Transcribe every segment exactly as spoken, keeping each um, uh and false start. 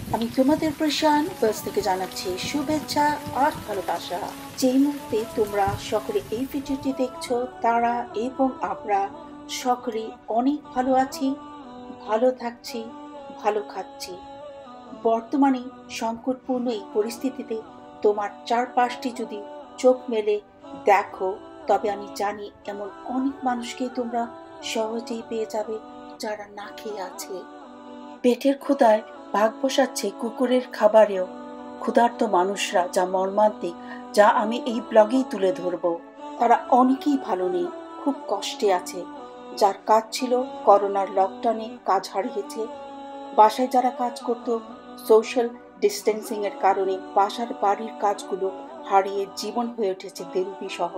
আমি তোমাদের প্রশান বাস থেকে জানাচ্ছি শুভেচ্ছা আর ভালোবাসা। যেই মুহূর্তে তোমরা সকলে এই ভিডিওটি দেখছো, তারা এবং আমরা সকলে অনেক ভালো আছি, ভালো থাকছি, ভালো খাচ্ছি। বর্তমানে সংকটপূর্ণ এই পরিস্থিতিতে তোমার চারপাশটি যদি চোখ মেলে দেখো, তবে আমি জানি এমন অনেক মানুষকে তোমরা সহজেই পেয়ে যাবে যারা না খেয়ে আছে। পেটের ক্ষুধায় ভাগ বসাচ্ছে কুকুরের খাবারেও ক্ষুধার্ত মানুষরা, যা মর্মান্তিক, যা আমি এই ব্লগেই তুলে ধরব। তারা অনেকেই ভালো নেই, খুব কষ্টে আছে। যার কাজ ছিল করোনার লকডাউনে কাজ হারিয়েছে, বাসায় যারা কাজ করত সোশ্যাল ডিস্টেন্সিং এর কারণে বাসার বাড়ির কাজগুলো হারিয়ে জীবন হয়ে উঠেছে দুর্বিষহ।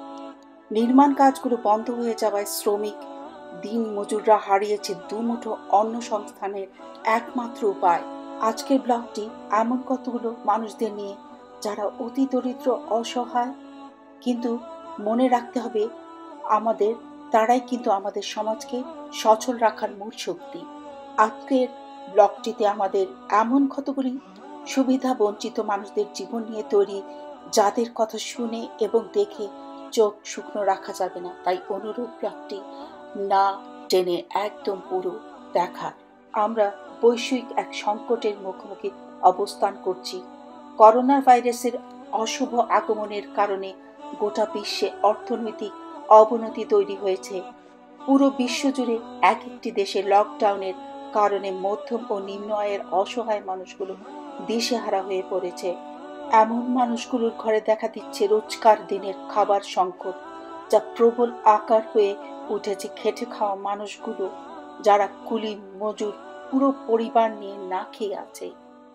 নির্মাণ কাজগুলো বন্ধ হয়ে যাওয়ায় শ্রমিক দিন মজুররা হারিয়েছে দুমুঠো অন্ন সংস্থানের একমাত্র উপায়। আজকের ব্লগটি এমন কতগুলো মানুষদের নিয়ে যারা অতি দরিদ্র, অসহায়, কিন্তু মনে রাখতে হবে আমাদের তারাই কিন্তু আমাদের সমাজকে সচল রাখার মূল শক্তি। আজকের ব্লগটিতে আমাদের এমন কতগুলি সুবিধা বঞ্চিত মানুষদের জীবন নিয়ে তৈরি, যাদের কথা শুনে এবং দেখে চোখ শুকনো রাখা যাবে না। তাই অনুরোধ ব্লগটি না টেনে একদম পুরো দেখার। আমরা বৈশ্বিক এক সংকটের মুখোমুখি অবস্থান করছি। করোনা ভাইরাসের অশুভ আগমনের কারণে গোটা বিশ্বে অর্থনৈতিক অবনতি তৈরি হয়েছে। পুরো বিশ্বজুড়ে এক একটি দেশে লকডাউনের কারণে মধ্যম ও নিম্ন আয়ের অসহায় মানুষগুলো দিশেহারা হয়ে পড়েছে। এমন মানুষগুলোর ঘরে দেখা দিচ্ছে রোজকার দিনের খাবার সংকট, যা প্রবল আকার হয়ে উঠেছে খেটে খাওয়া মানুষগুলো, যারা কুলি মজুর পুরো পরিবার নিয়ে না খেয়ে আছে।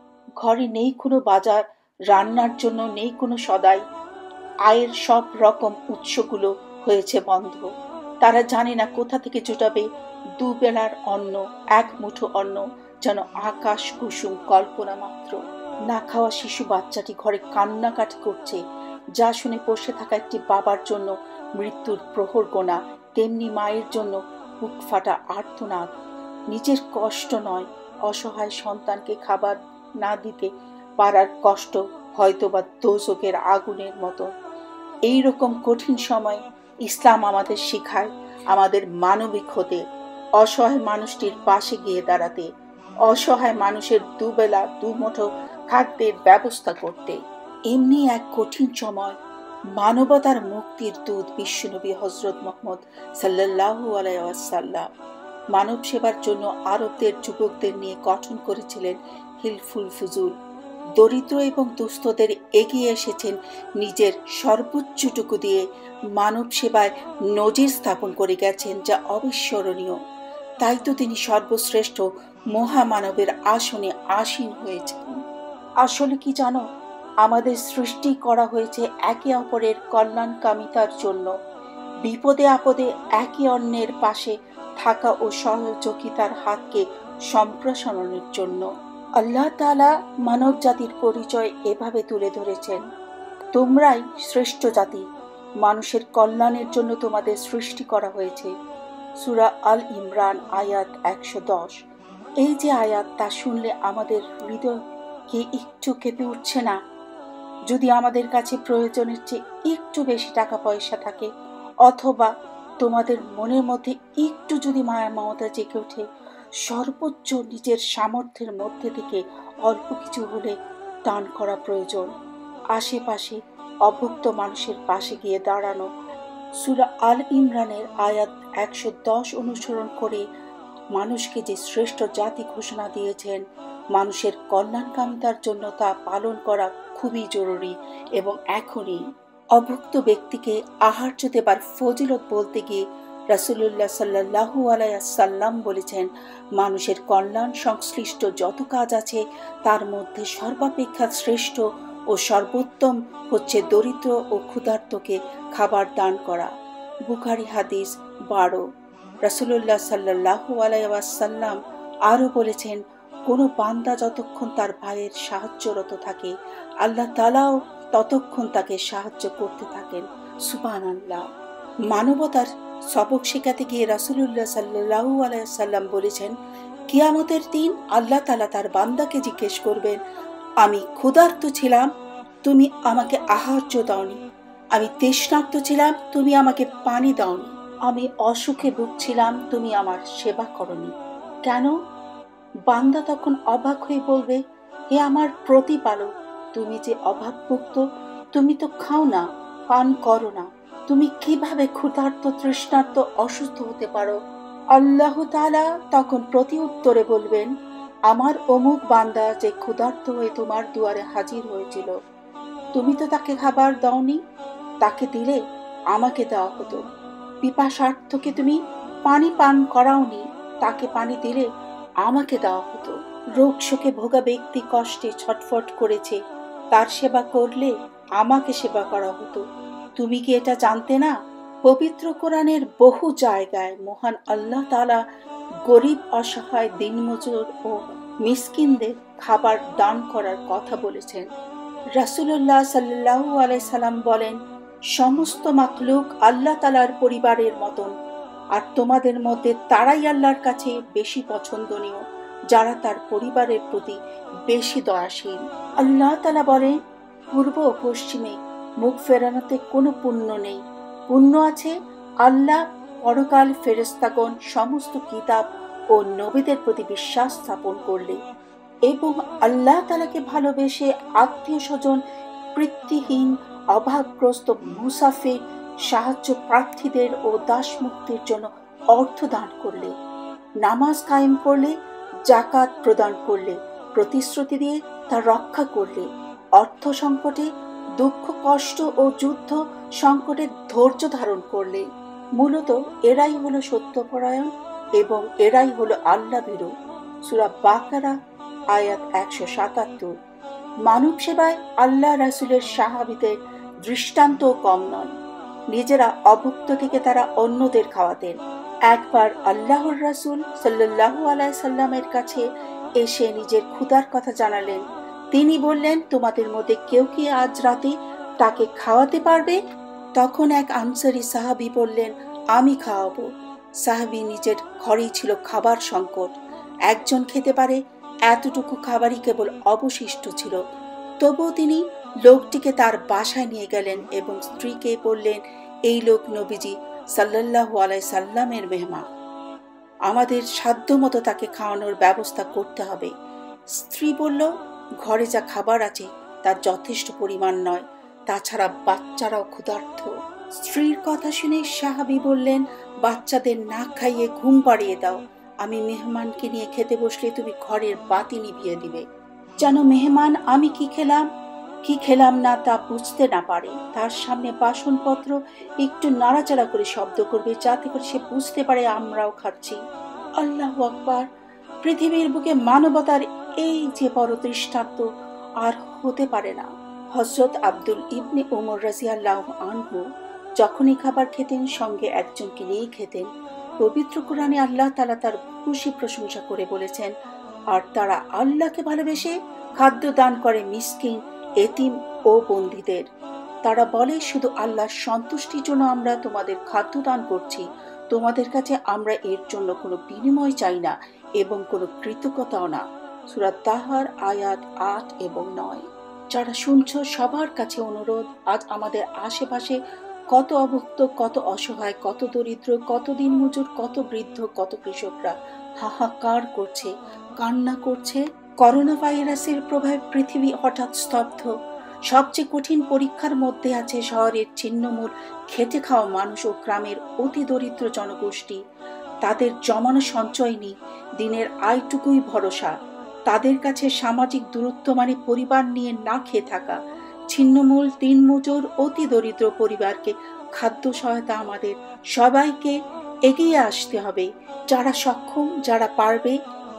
ঘরে নেই কোনো বাজার, রান্নার জন্য নেই কোনো সদাই, আয়ের সব রকম উৎসগুলো হয়েছে বন্ধ। তারা জানে না কোথা থেকে জোটাবে দুবেলার অন্ন, এক মুঠো অন্ন যেন আকাশ কুসুম কল্পনা মাত্র। না খাওয়া শিশু বাচ্চাটি ঘরে কান্নাকাটি করছে, যা শুনে বসে থাকা একটি বাবার জন্য মৃত্যুর প্রহর গোনা, তেমনি মায়ের জন্য বুক ফাটা আর্তনাদ। নিজের কষ্ট নয়, অসহায় সন্তানকে খাবার না দিতে পারার কষ্ট হয়তোবা দোজকের আগুনের মতো। এই রকম কঠিন সময় ইসলাম আমাদের শেখায় আমাদের মানবিক হতে, অসহায় মানুষটির পাশে গিয়ে দাঁড়াতে, অসহায় মানুষের দুবেলা দুমুঠো খাদ্যের ব্যবস্থা করতে। এমনি এক কঠিন সময় মানবতার মুক্তির দূত বিশ্বনবী হযরত মুহাম্মদ সাল্লাল্লাহু আলাইহি ওয়াসাল্লাম মানব সেবার জন্য আরবদের যুবকদের নিয়ে গঠন করেছিলেন হিলফুল ফুজুল। দরিদ্র এবং দুস্থদের এগিয়ে এসেছেন নিজের সর্বোচ্চটুকু দিয়ে, মানব সেবায় নজির স্থাপন করে গেছেন, যা অবিস্মরণীয়। তাই তো তিনি সর্বশ্রেষ্ঠ মহামানবের আসনে আসীন হয়েছেন। আসলে কি জানো, আমাদের সৃষ্টি করা হয়েছে একে অপরের কল্যাণকামিতার জন্য, বিপদে আপদে একে অন্যের পাশে থাকা ও সহযোগিতার হাতকে সম্প্রসারণের জন্য। আল্লাহ তাআলা মানব জাতির পরিচয় এভাবে তুলে ধরেছেন, তোমরাই শ্রেষ্ঠ জাতি, মানুষের কল্যাণের জন্য তোমাদের সৃষ্টি করা হয়েছে। সূরা আল ইমরান আয়াত একশো দশ। এই যে আয়াত, তা শুনলে আমাদের হৃদয় কি একটু কেঁপে উঠছে না? যদি আমাদের কাছে প্রয়োজনের চেয়ে একটু বেশি টাকা পয়সা থাকে, অথবা তোমাদের মনের মধ্যে একটু যদি মায়া মমতা জেগে ওঠে, সর্বোচ্চ নিজের সামর্থ্যের মধ্যে থেকে অল্প কিছু হলে দান করা প্রয়োজন। আশেপাশে অভুক্ত মানুষের পাশে গিয়ে দাঁড়ানো। সূরা আল ইমরানের আয়াত একশো দশ অনুসরণ করে মানুষকে যে শ্রেষ্ঠ জাতি ঘোষণা দিয়েছেন, মানুষের কল্যাণকামিতার জন্য তা পালন করা খুবই জরুরি এবং এখনই। অভুক্ত ব্যক্তিকে আহার্য দেবার ফজিলত বলতে গিয়ে রাসূলুল্লাহ সাল্লাল্লাহু আলাইহি ওয়াসাল্লাম বলেছেন, মানুষের কল্যাণ সংশ্লিষ্ট যত কাজ আছে তার মধ্যে সর্বাপেক্ষা শ্রেষ্ঠ ও সর্বোত্তম হচ্ছে দরিদ্র ও ক্ষুধার্তকে খাবার দান করা। বুখারী হাদিস বারো। রাসূলুল্লাহ সাল্লাল্লাহু আলাইহি ওয়াসাল্লাম আরও বলেছেন, কোনো বান্দা যতক্ষণ তার ভাইয়ের সাহায্যরত থাকে, আল্লাহ তাআলাও ততক্ষণ তাকে সাহায্য করতে থাকেন। সুবহানাল্লাহ। মানবতার সবক শেখাতে গিয়ে রাসূলুল্লাহ সাল্লাল্লাহু আলাইহি ওয়াসাল্লাম বলেছেন, কিয়ামতের দিন আল্লাহ তাআলা তার বান্দাকে জিজ্ঞেস করবেন, আমি ক্ষুধার্ত ছিলাম, তুমি আমাকে আহার্য দাওনি। আমি তৃষ্ণার্ত ছিলাম, তুমি আমাকে পানি দাওনি। আমি অসুখে ভুগছিলাম, তুমি আমার সেবা করনি। কেন? বান্দা তখন অবাক হয়ে বলবে, হে আমার প্রতিপালক, তুমি যে অভাবমুক্ত, তুমি তো খাও না, পান করো না, তুমি কিভাবে ক্ষুধার্ত, তৃষ্ণার্ত, অসুস্থ হতে পারো? আল্লাহ তাআলা তখন প্রতি উত্তরে বলবেন, আমার অমুক বান্দা যে ক্ষুধার্ত হয়ে তোমার দুয়ারে হাজির হয়েছিল, তুমি তো তাকে খাবার দাওনি, তাকে দিলে আমাকে দেওয়া হতো। পিপাসার্থকে তুমি পানি পান করাওনি, তাকে পানি দিলে আমাকে দেওয়া হতো। রোগ শোকে ভোগা ব্যক্তি কষ্টে ছটফট করেছে, তার সেবা করলে আমাকে সেবা করা হতো। তুমি কি এটা জানতে না? পবিত্র কোরআনের বহু জায়গায় মহান আল্লাহ তাআলা গরিব, অসহায়, দিনমজুর ও মিসকিনদের খাবার দান করার কথা বলেছেন। রাসূলুল্লাহ সাল্লাল্লাহু আলাইহি সাল্লাম বলেন, সমস্ত মাখলুক আল্লাহ তাআলার পরিবারের মতন, আর তোমাদের মধ্যে তারাই আল্লাহর কাছে বেশি পছন্দনীয় যারা তার পরিবারের প্রতি বেশি দয়াশীল। আল্লাহ তাআলা বলেন, পূর্ব ও পশ্চিমে মুখ ফেরানোতে কোনো পুণ্য নেই, পুণ্য আছে আল্লাহ, পরকাল, ফেরেশতাগণ, সমস্ত কিতাব ও নবীদের প্রতি বিশ্বাস স্থাপন করলে এবং আল্লাহ তাআলাকে ভালোবেসে আত্মীয় স্বজন, পিতৃহীন, অভাবগ্রস্ত, মুসাফির, সাহায্য প্রার্থীদের ও দাস মুক্তির জন্য অর্থ দান করলে, নামাজ কায়েম করলে, জাকাত প্রদান করলে, প্রতিশ্রুতি দিয়ে তা রক্ষা করলে, অর্থ সংকটে, দুঃখ, কষ্ট ও যুদ্ধ সংকটে ধৈর্য ধারণ করলে। মূলত এরাই হলো সত্যপরায়ণ এবং এরাই হলো আল্লাহ ভীরু। সূরা বাকারা আয়াত একশো সাতাত্তর। মানব সেবায় আল্লাহ রাসূলের সাহাবীদের দৃষ্টান্ত কম নন। নিজেরা অভুক্ত থেকে তারা অন্যদের খাওয়াতেন। একবার আল্লাহর রাসূল সাল্লাল্লাহু আলাইহি সাল্লামের কাছে এসে নিজের ক্ষুধার কথা জানালেন। তিনি বললেন, তোমাদের মধ্যে কেউ কি আজ রাতে তাকে খাওয়াতে পারবে? তখন এক আনসারী সাহাবী বললেন, আমি খাওয়াবো। সাহাবী নিজের ঘরেই ছিল খাবার সংকট, একজন খেতে পারে এতটুকু খাবারই কেবল অবশিষ্ট ছিল। তবুও তিনি লোকটিকে তার বাসায় নিয়ে গেলেন এবং স্ত্রীকে বললেন, এই লোক নবীজি সাল্লাল্লাহু আলাইহি সাল্লামের মেহমান, আমাদের সাধ্যমতো তাকে খাওয়ানোর ব্যবস্থা করতে হবে। স্ত্রী বলল, ঘরে যা খাবার আছে তার যথেষ্ট পরিমাণ নয়, তাছাড়া বাচ্চারাও ক্ষুধার্ত। স্ত্রীর কথা শুনে সাহাবী বললেন, বাচ্চাদের না খাইয়ে ঘুম পাড়িয়ে দাও, আমি মেহমানকে নিয়ে খেতে বসলে তুমি ঘরের বাতি নিভিয়ে দিবে, যেন মেহমান আমি কি খেলাম কি খেলাম না তা বুঝতে না পারে। তার সামনে বাসনপত্র একটু নাড়াচাড়া করে শব্দ করবে, যাতে করে সে বুঝতে পারে আমরাও খাচ্ছি। আল্লাহু আকবার! পৃথিবীর বুকে মানবতার এই যে বড় দৃষ্টান্ত আর হতে পারে না। হযরত আব্দুল ইবনে ওমর রাদিয়াল্লাহু আনহু যখনই খাবার খেতেন, সঙ্গে একজনকে নিয়ে খেতেন। পবিত্র কোরআনে আল্লাহ তাআলা তার খুশি প্রশংসা করে বলেছেন, আর তারা আল্লাহকে ভালোবেসে খাদ্য দান করে মিসকিন, এতিম ও বন্দীদের। তারা বলে, শুধু আল্লাহর সন্তুষ্টির জন্য আমরা তোমাদের খাদ্য দান করছি, তোমাদের কাছে আমরা এর জন্য কোনো বিনিময় চাই না এবং কোনো কৃতজ্ঞতাও না। সূরা তাহার আয়াত আট এবং নয়। যারা শুনছো সবার কাছে অনুরোধ, আজ আমাদের আশেপাশে কত অভুক্ত, কত অসহায়, কত দরিদ্র, কত দিনমজুর, কত বৃদ্ধ, কত কৃষকরা হাহাকার করছে, কান্না করছে। করোনা ভাইরাসের প্রভাবে পৃথিবী হঠাৎ স্তব্ধ। সবচেয়ে কঠিন পরীক্ষার মধ্যে আছে শহরের ছিন্নমূল খেটে খাওয়া মানুষ ও গ্রামের অতি দরিদ্র জনগোষ্ঠী। তাদের জমানো সঞ্চয় নেই, দিনের আয়টুকুই ভরসা। তাদের কাছে সামাজিক দূরত্ব মানে পরিবার নিয়ে না খেয়ে থাকা। ছিন্নমূল, দিনমজুর, অতি দরিদ্র পরিবারকে খাদ্য সহায়তা আমাদের সবাইকে এগিয়ে আসতে হবে। যারা সক্ষম, যারা পারবে,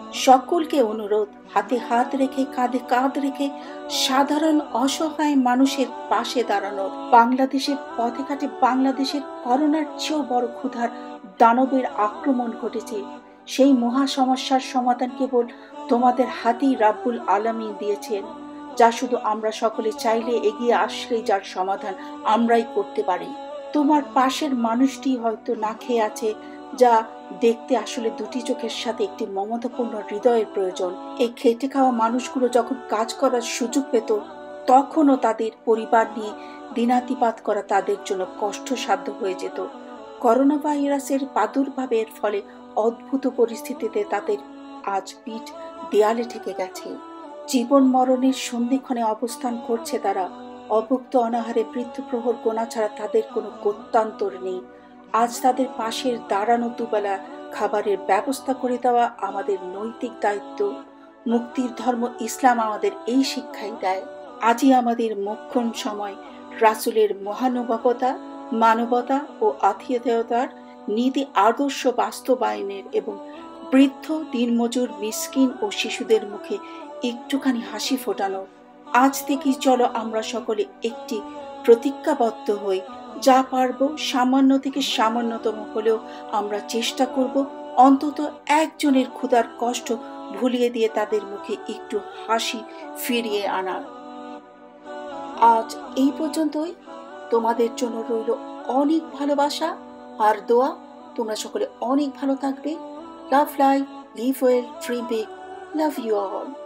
সকলকে অনুরোধ, হাতে হাত রেখে, কাঁধে কাঁধ রেখে সাধারণ অসহায় মানুষের পাশে দাঁড়ানোর। বাংলাদেশের পথে ঘাটে বাংলাদেশের করোনার চেয়েও বড় ক্ষুধার দানবের আক্রমণ ঘটেছে। সেই মহা সমস্যার সমাধান কেবল তোমাদের হাতেই রাব্বুল আলামিন দিয়েছেন, যা শুধু আমরা সকলে চাইলে, এগিয়ে আসলেই যার সমাধান আমরাই করতে পারি। তোমার পাশের মানুষটি হয়তো না খেয়ে আছে, যা দেখতে আসলে দুটি চোখের সাথে একটি মমতাপূর্ণ হৃদয়ের প্রয়োজন। এই খেটে খাওয়া মানুষগুলো যখন কাজ করার সুযোগ পেত, তখনও তাদের পরিবার নিয়ে দিনাতিপাত করা তাদের জন্য কষ্টসাধ্য হয়ে যেত। করোনা ভাইরাসের প্রাদুর্ভাবের ফলে অদ্ভুত পরিস্থিতিতে তাদের আজ পিঠ দেয়ালে ঠেকে গেছে। জীবন মরণের সন্ধিক্ষণে অবস্থান করছে তারা। অভুক্ত অনাহারে মৃত্যুপ্রহর গোনা ছাড়া তাদের কোনো গত্যন্তর নেই। আজ তাদের পাশের দাঁড়ানো দুবেলা খাবারের ব্যবস্থা করে দেওয়া আমাদের নৈতিক দায়িত্ব। মুক্তির ধর্ম ইসলাম আমাদের এই শিক্ষাই দেয়। আজই আমাদের মোক্ষম সময় রাসূলের মহানুভবতা, মানবতা ও আতিথেয়তার নীতি আদর্শ বাস্তবায়নের এবং বৃদ্ধ, দিনমজুর, মিসকিন ও শিশুদের মুখে একটুখানি হাসি ফোটানো। আজ থেকেই চলো আমরা সকলে একটি প্রতিজ্ঞাবদ্ধ হই, যা পারব সামান্য থেকে সামান্যতম হলেও আমরা চেষ্টা করব অন্তত একজনের ক্ষুধার কষ্ট ভুলিয়ে দিয়ে তাদের মুখে একটু হাসি ফিরিয়ে আনার। আজ এই পর্যন্তই। তোমাদের জন্য রইল অনেক ভালোবাসা আর দোয়া। তোমরা সকলে অনেক ভালো থাকবে। Love life, live well, dream big. Love you all.